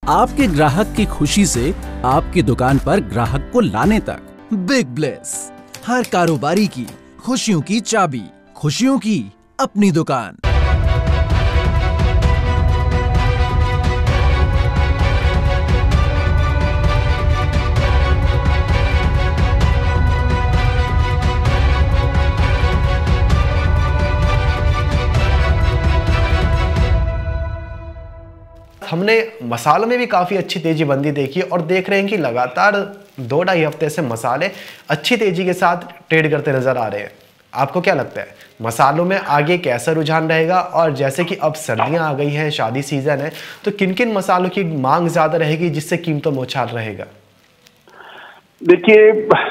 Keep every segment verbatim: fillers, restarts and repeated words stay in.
आपके ग्राहक की खुशी से आपकी दुकान पर ग्राहक को लाने तक। बिग ब्लेस, हर कारोबारी की खुशियों की चाबी, खुशियों की अपनी दुकान। हमने मसालों में भी काफ़ी अच्छी तेजी बंदी देखी और देख रहे हैं कि लगातार दो ढाई हफ्ते से मसाले अच्छी तेजी के साथ ट्रेड करते नजर आ रहे हैं। आपको क्या लगता है मसालों में आगे कैसा रुझान रहेगा? और जैसे कि अब सर्दियां आ गई हैं, शादी सीजन है, तो किन किन मसालों की मांग ज़्यादा रहेगी जिससे कीमतों में उछाल रहेगा? देखिए,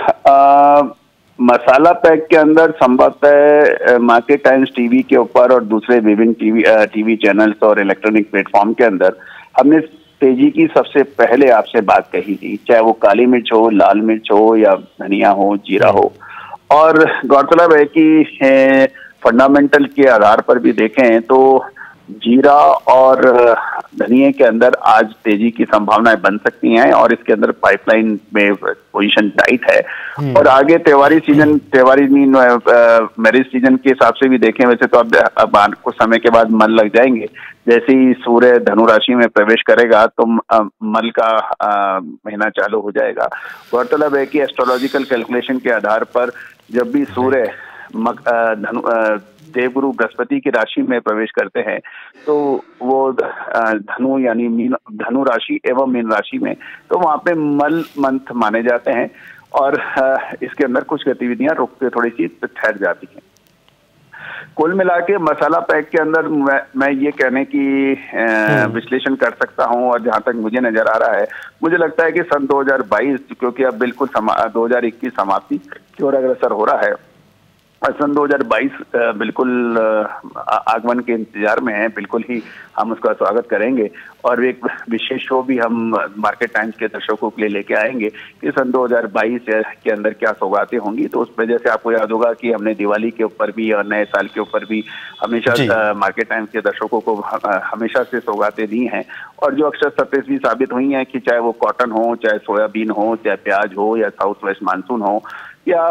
मसाला पैक के अंदर संभवतः मार्केट टाइम्स टीवी के ऊपर और दूसरे विभिन्न टीवी टीवी चैनल्स और इलेक्ट्रॉनिक प्लेटफॉर्म के अंदर हमने तेजी की सबसे पहले आपसे बात कही थी, चाहे वो काली मिर्च हो, लाल मिर्च हो या धनिया हो, जीरा हो। और गौरतलब है कि फंडामेंटल के आधार पर भी देखें तो जीरा और धनिया के अंदर आज तेजी की संभावनाएं बन सकती हैं और इसके अंदर पाइपलाइन में पोजीशन टाइट है। और आगे त्योहारी सीजन त्योहारी मीन मैरिज सीजन के हिसाब से भी देखें, वैसे तो अब अब कुछ समय के बाद मल लग जाएंगे। जैसे ही सूर्य धनु राशि में प्रवेश करेगा तो मल का महीना चालू हो जाएगा। गौरतलब है कि एस्ट्रोलॉजिकल कैलकुलेशन के आधार पर जब भी सूर्य धनु देवगुरु बृहस्पति की राशि में प्रवेश करते हैं तो वो धनु यानी मीन धनु राशि एवं मीन राशि में, तो वहां पे मल मंथ माने जाते हैं और इसके अंदर कुछ गतिविधियां रुक के थोड़ी सी ठहर जाती हैं। कुल मिला के मसाला पैक के अंदर मैं, मैं ये कहने की विश्लेषण कर सकता हूं और जहां तक मुझे नजर आ रहा है, मुझे लगता है कि सन दो हज़ार बाईस, क्योंकि अब बिल्कुल दो हज़ार इक्कीस समाप्ति की ओर अग्रसर हो रहा है, सन दो हज़ार बाईस बिल्कुल आगमन के इंतजार में है। बिल्कुल ही हम उसका स्वागत करेंगे और एक विशेष शो भी हम मार्केट टाइम्स के दर्शकों के लिए लेके आएंगे कि सन दो हज़ार बाईस के अंदर क्या सौगातें होंगी। तो उस वजह से आपको याद होगा कि हमने दिवाली के ऊपर भी और नए साल के ऊपर भी हमेशा मार्केट टाइम्स के दर्शकों को हमेशा से सौगातें दी हैं और जो अक्षर सत्य भी साबित हुई हैं कि चाहे वो कॉटन हो, चाहे सोयाबीन हो, चाहे प्याज हो या साउथ वेस्ट मानसून हो या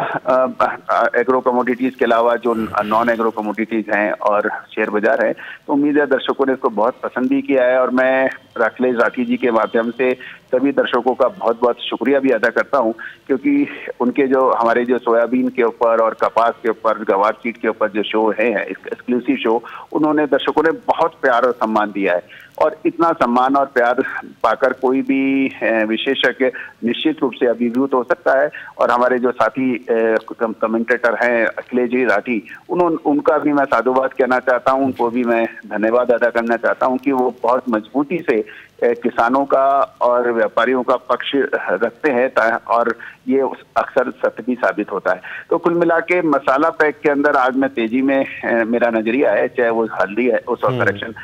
एग्रो कमोडिटीज के अलावा जो नॉन एग्रो कमोडिटीज हैं और शेयर बाजार है, तो उम्मीद है दर्शकों ने इसको बहुत पसंद भी किया है। और मैं राखलेश राठी जी के माध्यम से सभी दर्शकों का बहुत बहुत शुक्रिया भी अदा करता हूं, क्योंकि उनके जो हमारे जो सोयाबीन के ऊपर और कपास के ऊपर, गवार सीड के ऊपर जो शो है एक्सक्लूसिव शो, उन्होंने दर्शकों ने बहुत प्यार और सम्मान दिया है। और इतना सम्मान और प्यार पाकर कोई भी विशेषज्ञ निश्चित रूप से अभिभूत हो सकता है। और हमारे जो साथी कमेंटेटर हैं अखिलेश जी राठी, उन्होंने उनका भी मैं साधुवाद कहना चाहता हूं, उनको भी मैं धन्यवाद अदा करना चाहता हूं कि वो बहुत मजबूती से किसानों का और व्यापारियों का पक्ष रखते हैं और ये अक्सर सत्य भी साबित होता है। तो कुल मिला के मसाला पैक के अंदर आज में तेजी में मेरा नजरिया है, चाहे वो हल्दी है, उस करेक्शन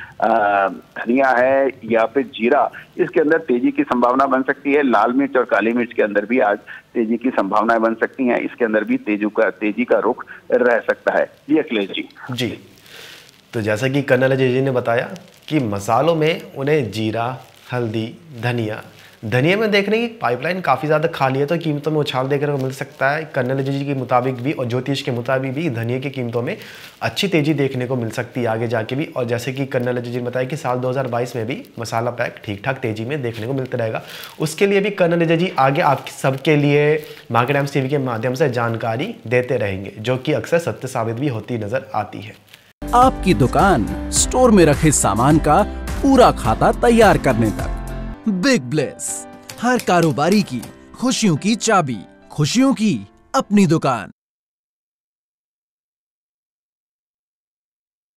धनिया है या फिर जीरा, इसके अंदर तेजी की संभावना बन सकती है। लाल मिर्च और काली मिर्च के अंदर भी आज तेजी की संभावनाएं बन सकती हैं, इसके अंदर भी तेजी का तेजी का रुख रह सकता है। जी अखिलेश जी। जी, तो जैसा कि कर्नल अजय जी ने बताया कि मसालों में उन्हें जीरा, हल्दी, धनिया धनिया में देख रहे हैं कि पाइपलाइन काफ़ी ज़्यादा खाली है, तो कीमतों में उछाल देखने को मिल सकता है। कर्नल अजय जी के मुताबिक भी और ज्योतिष के मुताबिक भी धनिया की कीमतों में अच्छी तेज़ी देखने को मिल सकती है आगे जाके भी। और जैसे कि कर्नल अजय जी ने बताया कि साल दो हज़ार बाईस में भी मसाला पैक ठीक ठाक तेज़ी में देखने को मिलता रहेगा। उसके लिए भी कर्नल अजय जी आगे आप सबके लिए मार्केट टाइम्स टीवी के माध्यम से जानकारी देते रहेंगे, जो कि अक्सर सत्य साबित भी होती नजर आती है। आपकी दुकान स्टोर में रखे सामान का पूरा खाता तैयार करने तक। बिग ब्लेस, हर कारोबारी की खुशियों की चाबी, खुशियों की अपनी दुकान।